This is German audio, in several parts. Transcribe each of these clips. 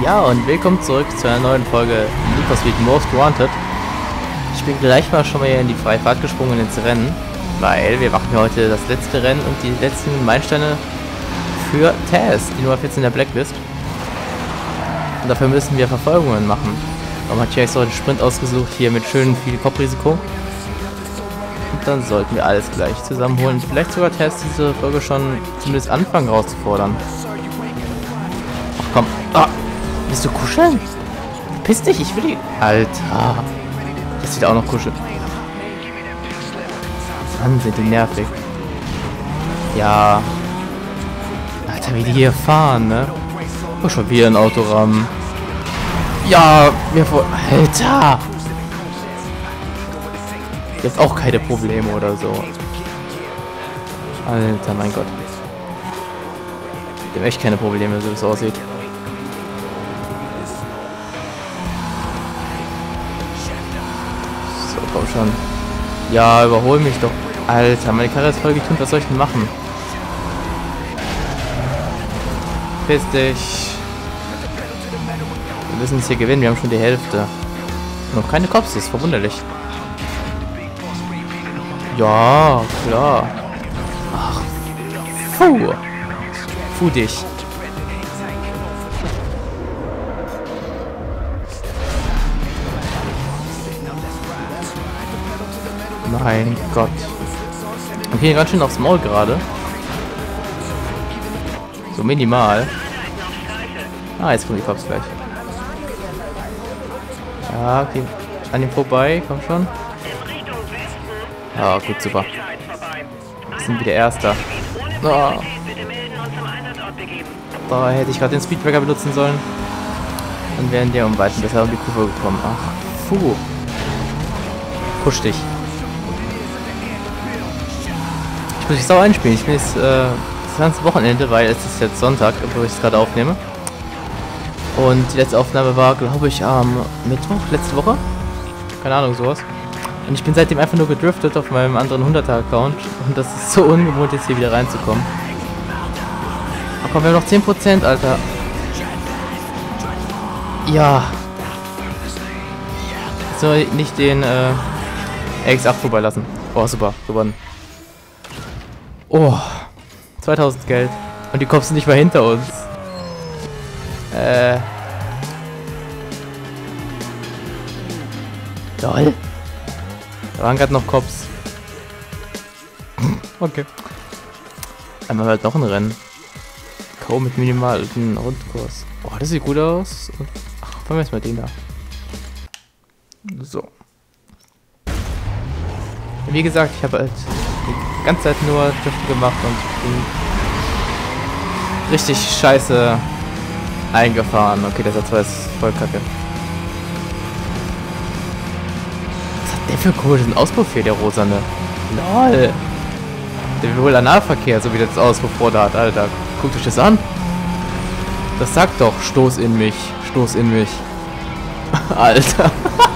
Ja, und willkommen zurück zu einer neuen Folge Need for Speed Most Wanted. Ich bin gleich mal schon mal hier in die freie Fahrt gesprungen ins Rennen, weil wir machen hier heute das letzte Rennen und die letzten Meilensteine für Taz, die Nummer 14 der Blacklist. Und dafür müssen wir Verfolgungen machen. Warum hat hier extra einen Sprint ausgesucht, hier mit schön viel Kopfrisiko? Und dann sollten wir alles gleich zusammenholen. Vielleicht sogar Taz diese Folge schon zumindest anfangen rauszufordern. Ach komm. Ah, willst du kuscheln? Piss dich, ich will die... Alter. Das sieht auch noch kuscheln. Mann, sind die nervig. Ja. Alter, wie die hier fahren, ne? Oh, schon wieder ein Autorahmen. Ja, wir vor... Alter! Jetzt auch keine Probleme oder so. Alter, mein Gott. Die haben echt keine Probleme, so wie es aussieht. So, komm schon. Ja, überhol mich doch. Alter, meine Karre ist voll getunt. Was soll ich denn machen? Piss dich. Wir müssen es hier gewinnen. Wir haben schon die Hälfte. Noch keine Cops, das ist verwunderlich. Ja, klar. Ach. Puh. Puh dich. Mein Gott. Okay, ganz schön aufs Maul gerade. So minimal. Ah, jetzt kommen die Cops gleich. Ja, okay. An ihm vorbei, komm schon. Ah, gut, super. Wir sind wieder Erster. Oh. Da hätte ich gerade den Speedbreaker benutzen sollen. Dann wären wir um Weiten besser um die Kurve gekommen. Ach, puh. Push dich. Ich muss mich sauer einspielen. Ich bin jetzt das ganze Wochenende, weil es ist jetzt Sonntag, wo ich es gerade aufnehme. Und die letzte Aufnahme war, glaube ich, am Mittwoch, letzte Woche. Keine Ahnung, sowas. Und ich bin seitdem einfach nur gedriftet auf meinem anderen 100er-Account. Und das ist so ungewohnt, jetzt hier wieder reinzukommen. Ach komm, wir haben noch 10%, Alter. Ja. So, nicht den RX-8 vorbeilassen. Oh, super, gewonnen. Oh, 2000 Geld. Und die Cops sind nicht mal hinter uns. Lol. Da waren gerade noch Cops. Okay. Einmal halt noch ein Rennen. K.O. mit minimalen Rundkurs. Oh, das sieht gut aus. Ach, fangen wir erstmal den da. So. Wie gesagt, ich habe halt die ganze Zeit nur Driften gemacht und bin richtig scheiße eingefahren. Okay, der Satz war jetzt voll kacke. Was hat der für einen komischen Auspuff hier, der Rosane? Lol. Der will wohl Analverkehr, so wie der das Auspuff vor da hat, Alter. Guckt euch das an. Das sagt doch, Stoß in mich. Stoß in mich. Alter.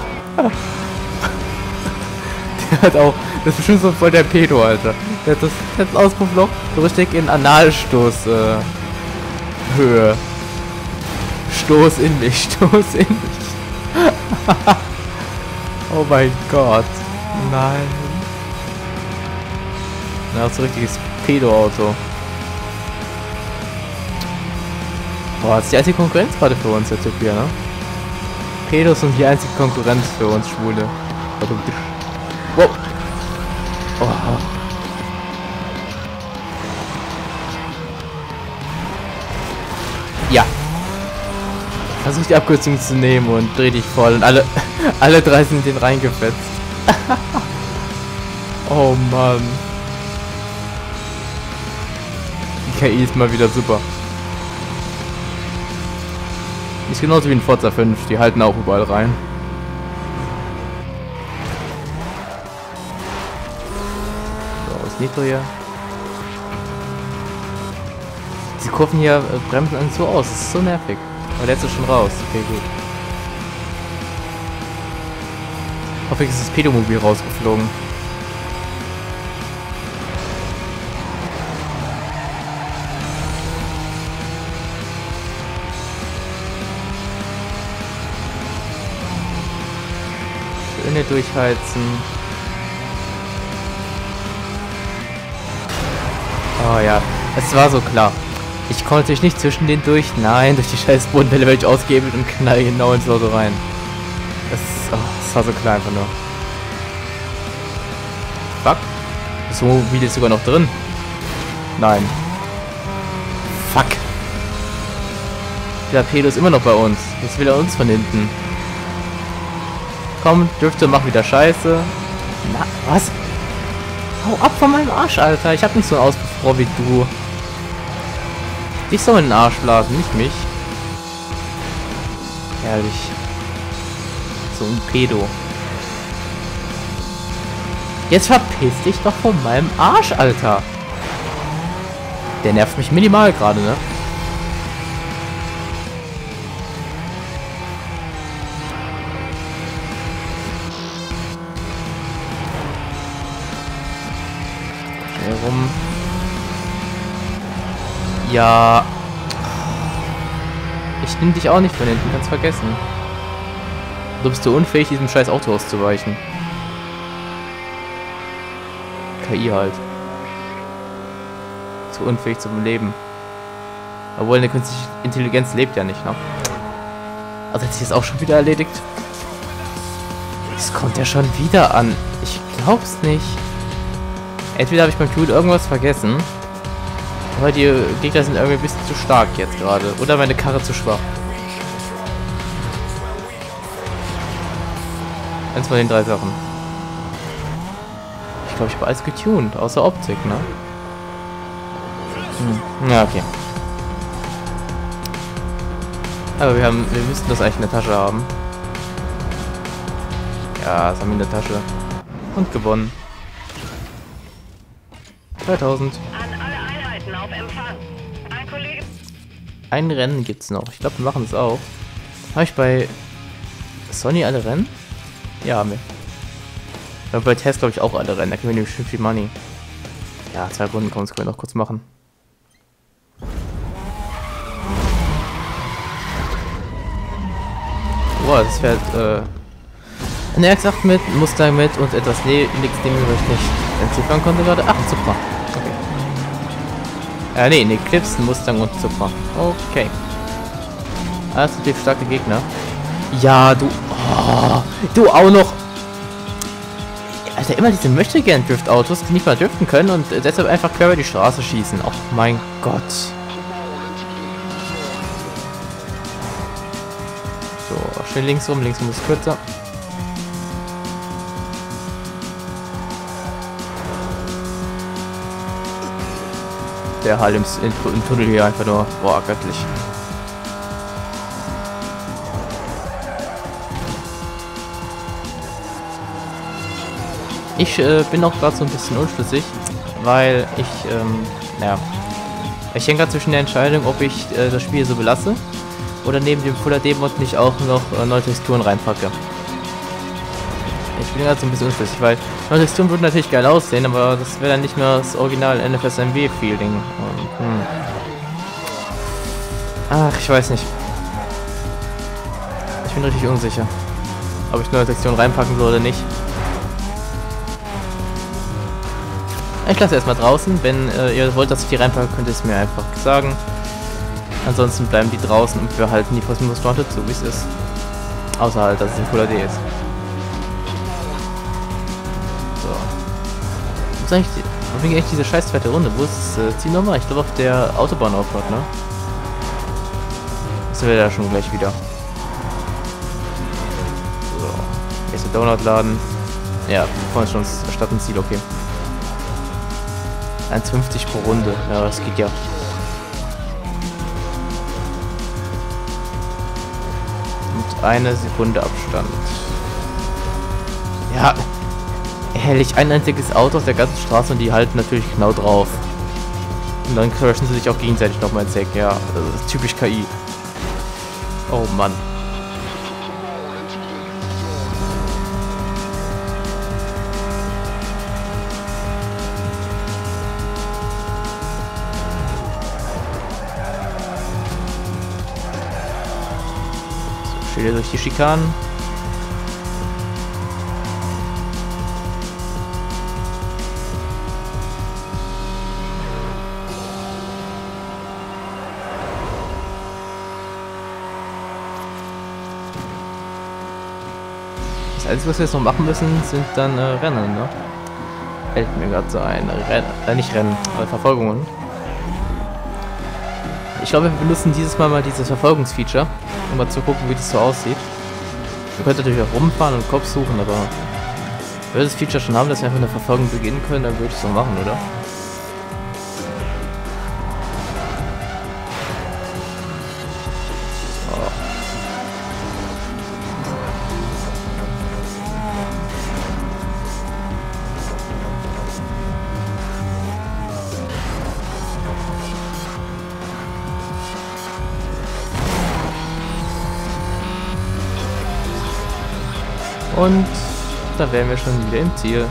Der hat auch, das ist bestimmt so voll der Pedo, Alter. Der hat das Auspuffloch so richtig in Analstoß Höhe. Stoß in mich, Stoß in mich. Oh mein Gott. Nein. Na, so ein richtiges Pedo-Auto. Boah, das ist die einzige Konkurrenz gerade für uns, der Typ hier, ne? Pedos sind die einzige Konkurrenz für uns Schwule. Wow. Oh. Ja. Versuch die Abkürzung zu nehmen und dreh dich voll und alle drei sind in den reingefetzt. Oh Mann. Die KI ist mal wieder super. Ist genauso wie in Forza 5, die halten auch überall rein. So, ist Nitro hier. Die Kurven hier bremsen einen so aus, das ist so nervig. Aber der ist schon raus. Okay, gut. Hoffentlich ist das Pedomobil rausgeflogen. Schön hier durchheizen. Oh ja, es war so klar. Ich konnte natürlich nicht zwischen denen durch. Nein, durch die scheiß Bodenwelle werde ich ausgehebelt und knall genau ins Auto rein. Das war so klar einfach nur. Fuck. Das Mobil ist sogar noch drin. Nein. Fuck. Der Pedo ist immer noch bei uns. Jetzt will er uns von hinten. Komm, dürfte mach wieder Scheiße. Na, was? Hau ab von meinem Arsch, Alter. Ich hab nicht so einen Auspuffrohr wie du. Dich soll in den Arsch blasen, nicht mich. Herrlich. So ein Pedo. Jetzt verpiss dich doch von meinem Arsch, Alter. Der nervt mich minimal gerade, ne? Schnell rum. Ja. Ich nehme dich auch nicht von hinten, kannst vergessen. Du bist so unfähig, diesem scheiß Auto auszuweichen. KI halt. Zu unfähig zum Leben. Obwohl eine künstliche Intelligenz lebt ja nicht, ne? Also hat sich das auch schon wieder erledigt? Es kommt ja schon wieder an. Ich glaub's nicht. Entweder habe ich beim Tun irgendwas vergessen. Aber die Gegner sind irgendwie ein bisschen zu stark jetzt gerade. Oder meine Karre zu schwach. Eins von den 3 Sachen. Ich glaube, ich habe alles getuned, außer Optik, ne? Ja, okay. Aber wir müssten das eigentlich in der Tasche haben. Ja, das haben wir in der Tasche. Und gewonnen. 2000. An alle Einheiten auf Empfang. Ein Kollege. Ein Rennen gibt's noch. Ich glaube, wir machen es auch. Habe ich bei Sony alle Rennen? Ja, haben wir. Aber bei Test glaube ich auch alle Rennen. Da können wir nämlich schön viel Money. Ja, 2 Runden können wir noch kurz machen. Boah, das fährt eine R8 mit, ein Mustang mit und etwas nichts Ding, was ich nicht entziffern konnte gerade. Ach, ein Supra. Okay. Nee, ein Eclipse, ein Mustang und ein Supra. Okay. Alles natürlich starke Gegner. Ja, du. Oh, du auch noch. Alter, immer diese Möchtegern-Drift-Autos, die nicht mal driften können und deshalb einfach quer über die Straße schießen. Oh mein Gott. So, schön links rum ist kürzer. Der Hall im Tunnel hier einfach nur, boah, göttlich. Ich bin auch gerade so ein bisschen unschlüssig, weil ich, ich hänge gerade zwischen der Entscheidung, ob ich das Spiel so belasse oder neben dem Full HD Mod nicht auch noch neue Texturen reinpacke. Ich bin gerade so ein bisschen unschlüssig, weil neue Texturen würden natürlich geil aussehen, aber das wäre dann nicht mehr das Original NFSMW-Feeling. Ach, ich weiß nicht. Ich bin richtig unsicher, ob ich neue Texturen reinpacken soll oder nicht. Ich lasse erstmal draußen. Wenn ihr wollt, dass ich die reinpacke, könnt ihr es mir einfach sagen. Ansonsten bleiben die draußen und wir halten die Most Wanted so, wie es ist. Außer halt, dass es ein Full HD ist. So. Wo ist eigentlich diese scheiß zweite Runde? Wo ist das Ziel nochmal? Ich glaube auf der Autobahnauffahrt, ne? Das wäre ja schon gleich wieder. So. Erste Donut laden. Ja, vorhin schon statt ein Ziel, okay. 1,50 pro Runde. Ja, das geht ja. Mit 1 Sekunde Abstand. Ja. Herrlich, ein einziges Auto auf der ganzen Straße und die halten natürlich genau drauf. Und dann crashen sie sich auch gegenseitig nochmal ins Heck. Ja, das ist typisch KI. Oh Mann. Schilder durch die Schikanen. Das Einzige, was wir jetzt noch machen müssen, sind dann Rennen, ne? Fällt mir gerade so ein. Nicht Rennen, aber Verfolgungen. Ich glaube, wir benutzen dieses Mal dieses Verfolgungsfeature, um mal zu gucken, wie das so aussieht. Wir könnten natürlich auch rumfahren und Cops suchen, aber wenn wir das Feature schon haben, dass wir einfach eine Verfolgung beginnen können, dann würde ich es so machen, oder? Und da wären wir schon wieder im Ziel.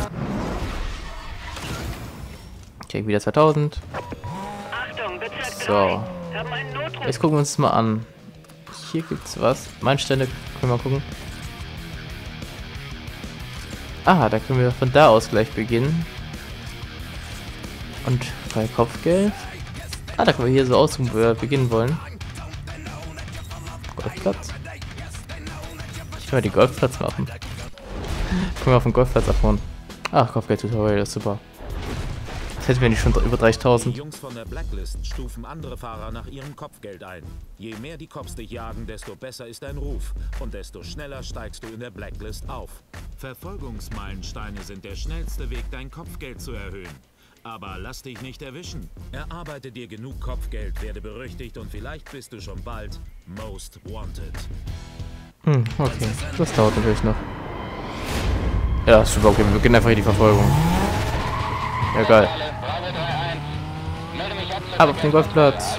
Okay, wieder 2000. Achtung, Bezirk 3. So. Haben einen Notruf. Jetzt gucken wir uns das mal an. Hier gibt's was. Meilensteine können wir mal gucken. Ah, da können wir von da aus gleich beginnen. Und bei Kopfgeld. Ah, da können wir hier so aussuchen, wo wir beginnen wollen. Golfplatz. Ich kann mal den Golfplatz machen. Können wir auf den Golfplatz abhauen. Ach, Kopfgeld-Tutorial, das ist super. Das hätten wir nicht schon über 30.000. Die Jungs von der Blacklist stufen andere Fahrer nach ihrem Kopfgeld ein. Je mehr die Cops dich jagen, desto besser ist dein Ruf und desto schneller steigst du in der Blacklist auf. Verfolgungsmeilensteine sind der schnellste Weg, dein Kopfgeld zu erhöhen. Aber lass dich nicht erwischen. Erarbeite dir genug Kopfgeld, werde berüchtigt und vielleicht bist du schon bald Most Wanted. Okay. Das dauert natürlich noch. Ja, super, okay, wir beginnen einfach hier die Verfolgung. Ja, geil. Aber auf den Golfplatz.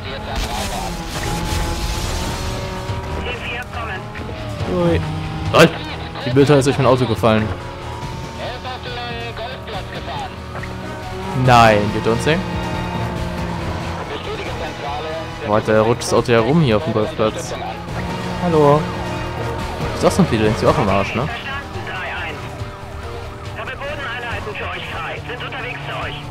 10-4 kommen. Ui. Lol. Die Bilder ist durch mein Auto gefallen. Nein, you don't say. Boah, da rutscht das Auto ja rum hier auf dem Golfplatz. Hallo. Ist auch so ein Video, denkst du auch am Arsch, ne? Verstanden, 3-1. Habe Bodeneinheiten für euch frei. Sind unterwegs zu euch.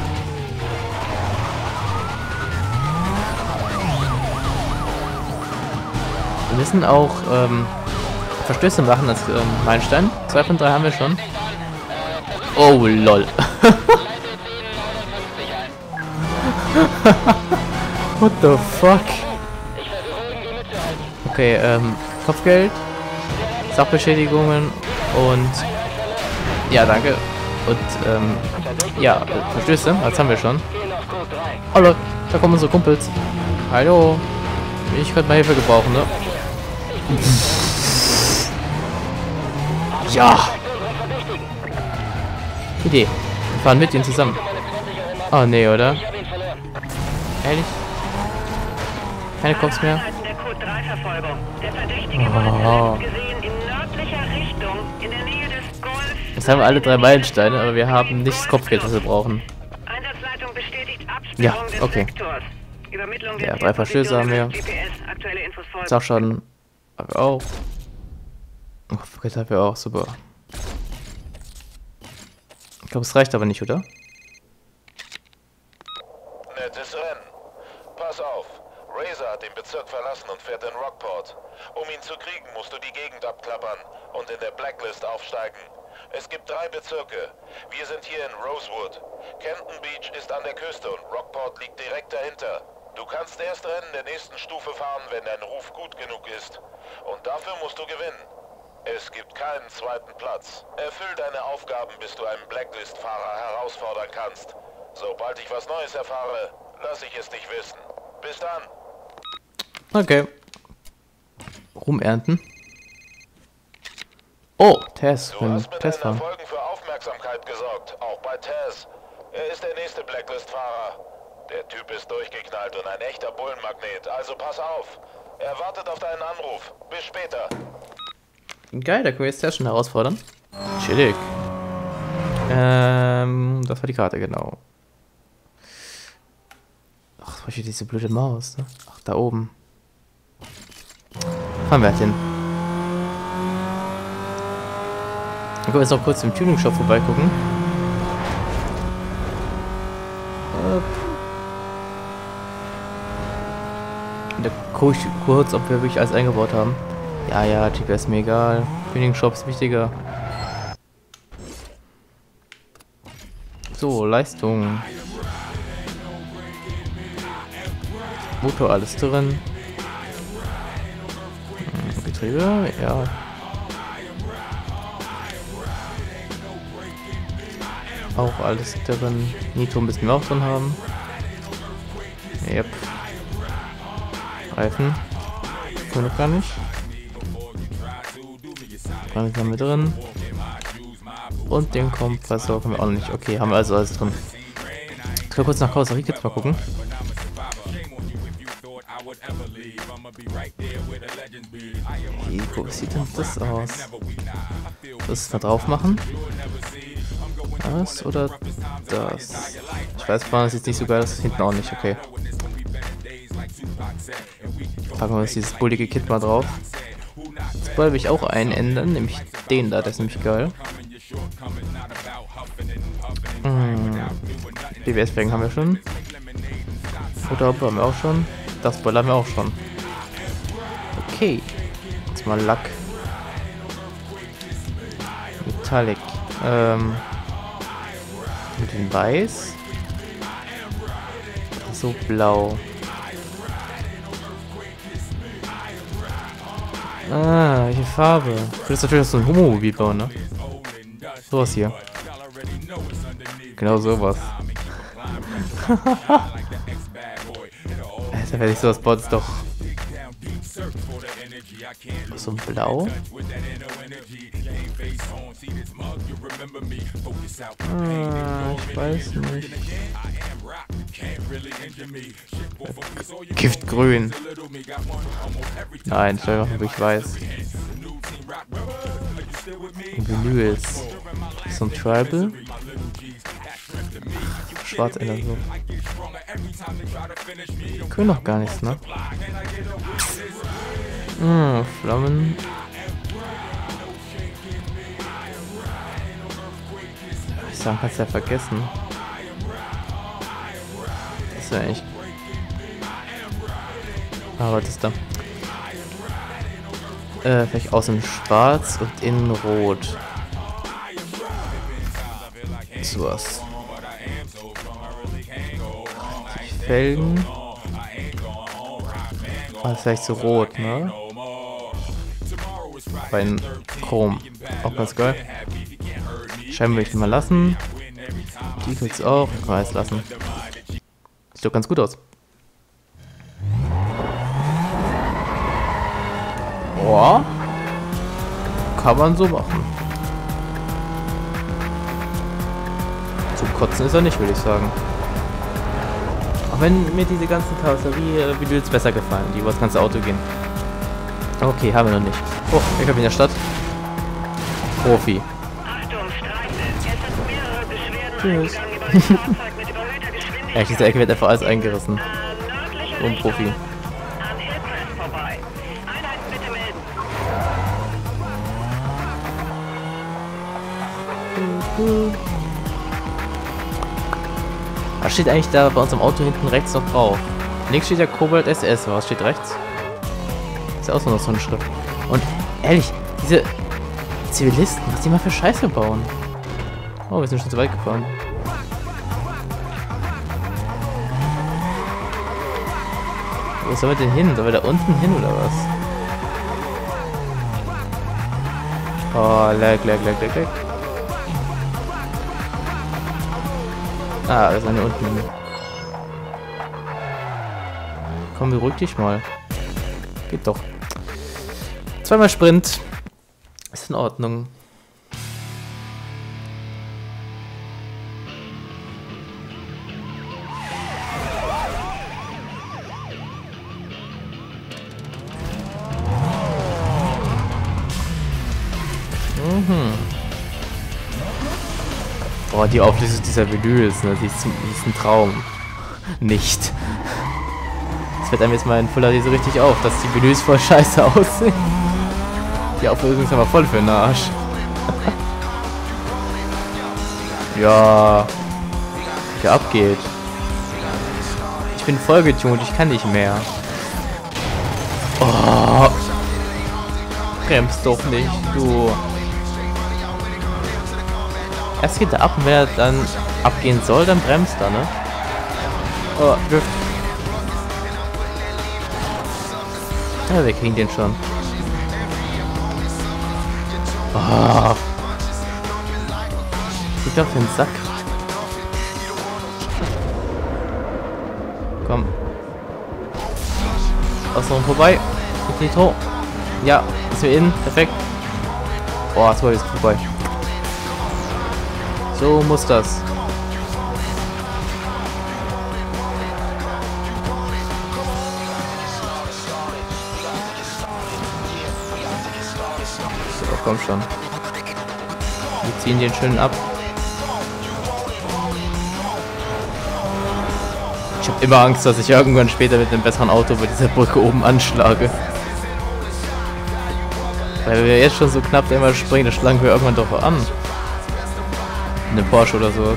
Wir müssen auch Verstöße machen als Meilenstein. 2 von 3 haben wir schon. Oh, lol. What the fuck? Okay, Kopfgeld, Sachbeschädigungen und ja, danke. Und ja, Verstöße, das haben wir schon. Hallo, da kommen unsere Kumpels. Hallo. Ich könnte mal Hilfe gebrauchen, ne? Ja. Idee. Wir fahren mit ihnen zusammen. Oh nee, oder? Ehrlich? Keine Cops mehr? Einheiten der Code 3-Verfolgung. Der Verdächtige wurde gesehen in nördlicher Richtung in der Nähe des Golf. Jetzt haben wir alle 3 Meilensteine, aber wir haben nicht das Kopfgeld, das wir brauchen. Einsatzleitung bestätigt Absperrung Ja, des okay. Vektors. Übermittlung Ja, der 3 Verstöße haben wir. GPS. Aktuelle Infos folgen. Sachschaden haben wir auch. Kopfgeld haben wir auch, super. Ich glaube, es reicht aber nicht, oder? Nettes Rennen. Pass auf. Razor hat den Bezirk verlassen und fährt in Rockport. Um ihn zu kriegen, musst du die Gegend abklappern und in der Blacklist aufsteigen. Es gibt 3 Bezirke. Wir sind hier in Rosewood. Canton Beach ist an der Küste und Rockport liegt direkt dahinter. Du kannst erst Rennen der nächsten Stufe fahren, wenn dein Ruf gut genug ist. Und dafür musst du gewinnen. Es gibt keinen zweiten Platz. Erfüll deine Aufgaben, bis du einen Blacklist-Fahrer herausfordern kannst. Sobald ich was Neues erfahre, lasse ich es dich wissen. Bis dann. Okay. Rumernten. Oh, Tess. Du hast mit deinen fahren. Erfolgen für Aufmerksamkeit gesorgt, auch bei Taz. Er ist der nächste Blacklist-Fahrer. Der Typ ist durchgeknallt und ein echter Bullenmagnet, also pass auf. Er wartet auf deinen Anruf. Bis später. Geil, da können wir jetzt Tess schon herausfordern. Chillig. Das war die Karte, genau. Ach, was war hier diese blöde Maus, ne? Ach, da oben. Fahren wir halt hin. Dann können wir jetzt noch kurz im Tuning-Shop vorbeigucken. Da gucke ich kurz, ob wir wirklich alles eingebaut haben. Ja, GPS mir egal. Tuning-Shop ist wichtiger. So, Leistung. Motor, alles drin. Getriebe, ja. Auch alles drin. Nitro müssen wir auch drin haben. Yep. Reifen. Können wir noch gar nicht. Reifen haben wir drin. Und den Kompressor können wir auch noch nicht. Okay, haben wir also alles drin. Ich will kurz nach Karosserie jetzt mal gucken. Wie sieht denn das aus? Das da drauf machen? Das oder das? Ich weiß, vorne sieht nicht so geil aus, das hinten auch nicht, okay. Packen wir uns dieses bullige Kit mal drauf. Jetzt wollte ich auch einen ändern, nämlich den da, der ist nämlich geil. BWS-Felgen haben wir schon. Motorhaube haben wir auch schon. Das Spoiler haben wir auch schon. Okay. Jetzt mal Lack. Metallic. Mit dem Weiß. So blau. Ah, welche Farbe? Du willst natürlich so ein Homo-Mobil bauen, ne? Sowas hier. Genau sowas. Alter, wenn ich sowas baut, ist doch so ein Blau. Ich weiß nicht. Giftgrün. Nein, ich will einfach wirklich weiß. Vinyls. So ein Tribal. Schwarz ändern so. Können noch gar nichts, ne? Flammen. Ich sagen, kannst du ja vergessen. Das wäre echt. Ah, was ist da? Vielleicht außen schwarz und innen rot. Sowas. Felgen. Ah, vielleicht so rot, ne? Bei Chrom. Auch ganz geil. Scheiben will ich mal lassen. Die will's auch. Kann man jetzt lassen. Sieht doch ganz gut aus. Boah. Kann man so machen. Zum Kotzen ist er nicht, würde ich sagen. Auch wenn mir diese ganzen Karosserie-Videos besser gefallen, die über das ganze Auto gehen. Okay, haben wir noch nicht. Oh, ich habe in der Stadt. Profi. Achtung, Streife. Es sind mehrere Beschwerden Tschüss. eingegangen über ein Fahrzeug mit überhöhter Geschwindigkeit. Ja, diese Ecke wird einfach alles eingerissen. Nördliche Und Profi. Richtung an Hillcrest vorbei. Einheit bitte melden. Was steht eigentlich da bei uns im Auto hinten rechts noch drauf? Links steht ja Cobalt SS, was steht rechts? Ist ja auch noch so eine Schrift. Und ehrlich, diese Zivilisten, was die mal für Scheiße bauen. Oh, wir sind schon zu weit gefahren. Wo sollen wir denn hin? Sollen wir da unten hin oder was? Oh, lag. Ah, wir sind hier unten. Komm, beruhig dich mal. Geht doch. Zweimal Sprint. Ist in Ordnung. Oh, die Auflösung dieser Vinyls, ne? Die ist ein Traum. Nicht. Das fällt einem jetzt mal in Full HD so richtig auf, dass die Vinyls voll scheiße aussehen. Die Auflösung ist aber voll für den Arsch. Ja. Wie abgeht. Ich bin voll getuned, ich kann nicht mehr. Oh. Bremst doch nicht, du. Erst geht er ab und wenn er dann abgehen soll, dann bremst er, ne? Oh, Drift. Ja, wir kriegen den schon. Oh. Ich auf den Sack. Komm. Außenrum vorbei. Mit Nitro. Ja, ist wir in. Perfekt. Boah, das war jetzt vorbei. So muss das. So, komm schon. Wir ziehen den schön ab. Ich habe immer Angst, dass ich irgendwann später mit einem besseren Auto bei dieser Brücke oben anschlage. Weil wir jetzt schon so knapp einmal springen, da schlagen wir irgendwann doch an. Eine Porsche oder sowas.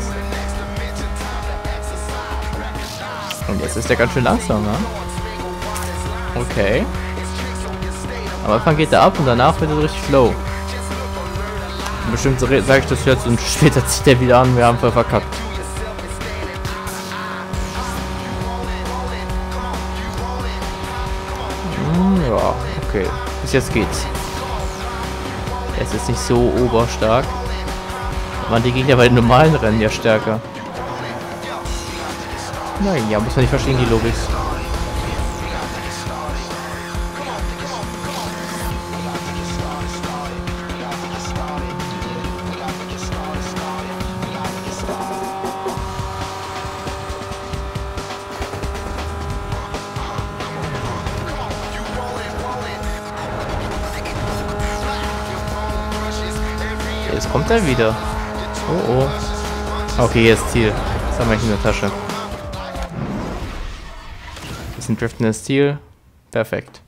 Und jetzt ist der ganz schön langsam, ne? Okay. Am Anfang geht er ab und danach wird er richtig slow. Und bestimmt so sage ich das jetzt und später zieht er wieder an, wir haben voll verkackt. Ja, okay. Bis jetzt geht's. Er ist jetzt nicht so oberstark. Man, die Gegner bei den normalen Rennen ja stärker. Naja, muss man nicht verstehen, die Logik. Jetzt kommt er wieder. Oh oh. Okay, jetzt Ziel. Das haben wir in der Tasche. Bisschen driftendes Ziel. Perfekt.